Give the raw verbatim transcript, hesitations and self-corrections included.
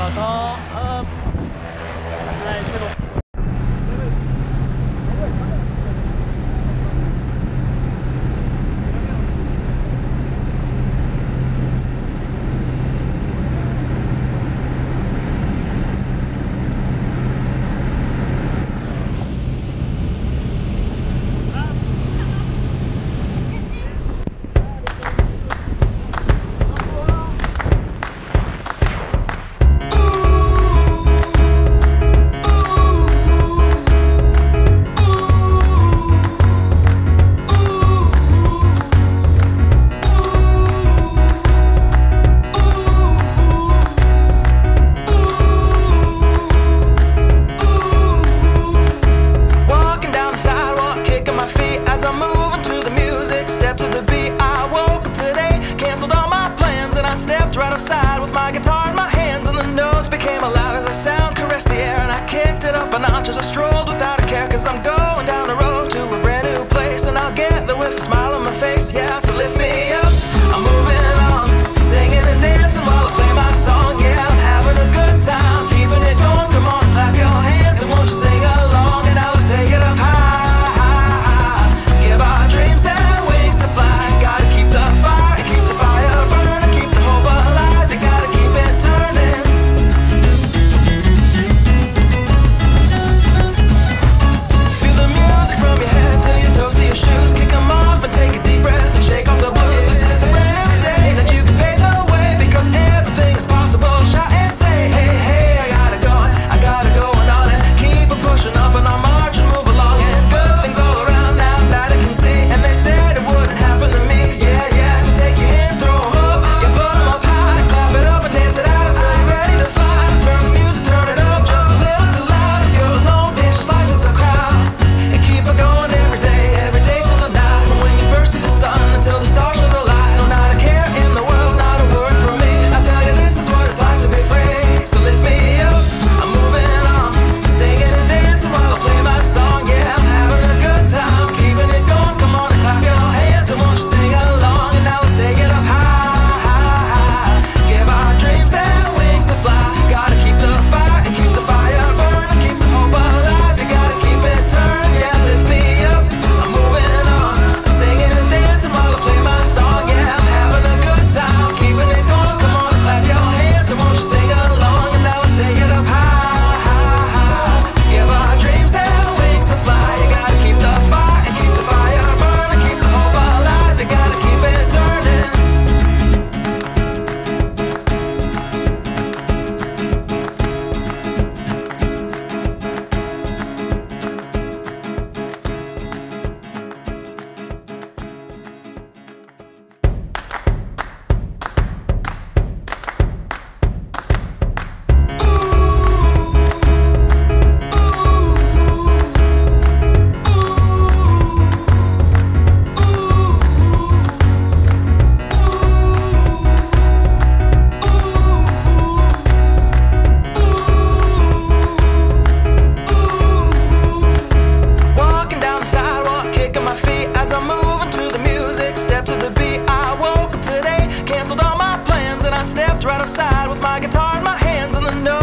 temps, hop. Allez, c'est bon. Right outside with my guitar in my hands, and the notes became loud as the sound caressed the air, and I kicked it up a notch as I strolled without a care, cause I'm going down the road to a brand new place, and I'll get there with a smile on my face. Yeah, so lift me up, I'm moving on, singing and dancing while I play my song. Yeah, I'm having a good time, keeping it going. Come on, clap your hands and won't you sing along, and now let's take it up high, high, high. Give our dreams their wings to fly. Gotta keep the fire, keep the fire burning, keep the hope alive. You gotta keep it turning. Feel the music from your head to your toes to your shoes. Kick 'em off and take a deep breath and shake off the blues. This is a brand new day that you can pave the way, because everything is possible. Shout and say, hey, hey, I gotta go, I gotta go and on it. Keep on pushing up and I'll march and move along, and good things all around now that I can see. And they said it wouldn't happen to me. Yeah, yeah, so take your hands, throw 'em up, you put 'em up high, clap it up and dance it out till you're ready to fly. Turn the music, turn it up just a little too loud. If you're alone, dance just like there's a crowd, and keep it going every day, every day till the night. From when you first see the sun until the stars show the light. No, not a care in the world, not a word from me. I tell you, this is what it's like to be free. So lift me up, I'm moving on, singing and dancing while I play my song. Yeah, I'm having a good time, keeping it going. Come on and clap your hands and won't you sing along, and now let's take it up high, high, high. Give our dreams their wings to fly. Gotta keep the fire and keep the fire burning, keep the hope alive. You gotta keep it turning. Yeah, lift me up, I'm moving on, singing and dancing while I play my song. Yeah, I'm having a good time, keeping it going. Come on and clap your hands and won't you sing along, and now let's take it up high, high, high. Give our dreams their wings to fly. You gotta keep the fire and keep the fire burning, keep the hope alive. You gotta keep it turning. Walking down the sidewalk, kicking my feet as I'm moving to the music. Step to the beat, I woke up today, canceled all my plans, and I stepped right outside with my guitar in my hands, and the notes